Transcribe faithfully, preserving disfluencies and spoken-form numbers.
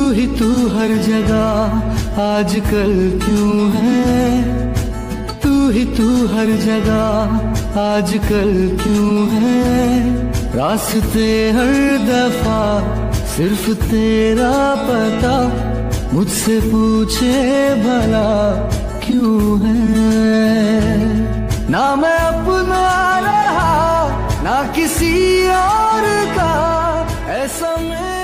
ही तू हर जगह आजकल क्यों है, तू ही तू हर जगह आजकल क्यों है। रास्ते हर दफा सिर्फ तेरा पता, मुझसे पूछे भला क्यों है। ना मैं अपना रहा ना किसी और का, ऐसा मैं